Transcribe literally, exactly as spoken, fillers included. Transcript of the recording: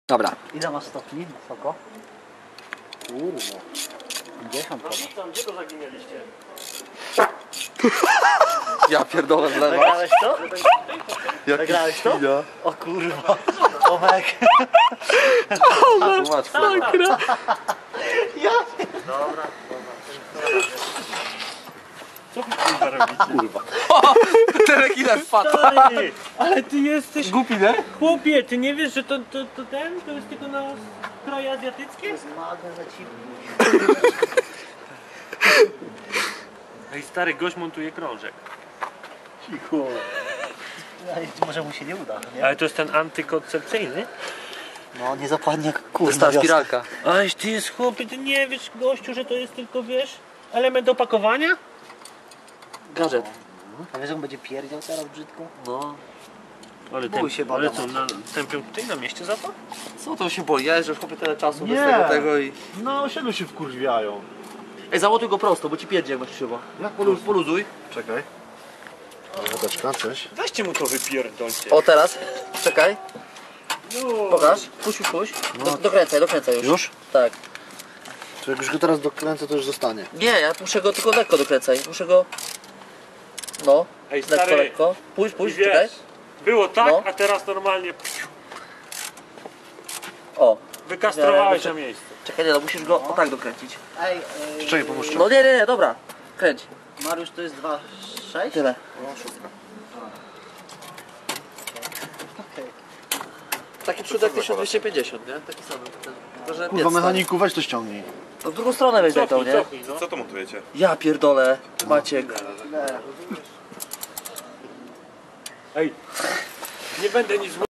Dobra. Ile masz stopni wysoko? Kurwa. pięćdziesiąt chyba. Gdzie to zaginieliście? Ja pierdolę w lewo. Nagrałeś to? Jaki Nagrałeś to? świnia. O kurwa. Tomek. Łatwo. Ja. Dobra, dobra. Co wy kurwa robicie? Kurwa. Ten rekina wpadł. Stary, ale ty jesteś... Głupi, nie? Chłopie, ty nie wiesz, że to, to, to ten? To jest tylko na kraje azjatyckie? Zmagę za ciebie. Ej, stary, gość montuje krążek. Cicho. No, może mu się nie uda, nie? Ale to jest ten antykoncepcyjny? No nie zapadnie jak To kurwa jest ta wiosna. spiralka. Aleś ty jest chłopie, ty nie wiesz, gościu, że to jest tylko, wiesz, element opakowania? Gadżet. A wiesz, jak on będzie pierdział teraz brzydko? No. Ale, Bój ten, się, ale badam. co, na, tępią tutaj na mieście za to? Co to się boi? Ja jeżdżę chłopie tyle czasu bez Nie. tego tego i... Na osiedlu się wkurwiają. Ej, załotuj go prosto, bo ci pierdzie jak masz krzywo. Jak Poluz, poluzuj. Czekaj. Wódeczka, coś. Weźcie mu to wypierdolcie. O, teraz. Czekaj. Pokaż. Puść, puść, puść. Do, dokręcaj, dokręcaj już. Już? Tak. To jak już go teraz dokręcę, to już zostanie. Nie, ja muszę go tylko lekko dokręcaj. Muszę go... No. Ej, Lekko, stary, lekko. Puść, puść, wiesz, czekaj. było tak, No. a teraz normalnie O. wykastrowałeś Ja- na miejscu. Czekaj, nie, no musisz go o tak dokręcić. Ej, yy, Czekaj, pomóż. No nie, nie, nie, dobra. Kręć. Mariusz to jest dwa sześć? Tyle. Okej. Taki przód jak tysiąc dwieście pięćdziesiąt, nie? Taki sam. Ten, tylko, że Kurwa, piec mechaniku, weź to ściągnij. stary. No w drugą stronę weź daj tą, Cofnij, nie? cofnij, no. Co to montujecie? Ja pierdolę, Maciek. Ej, nie będę nic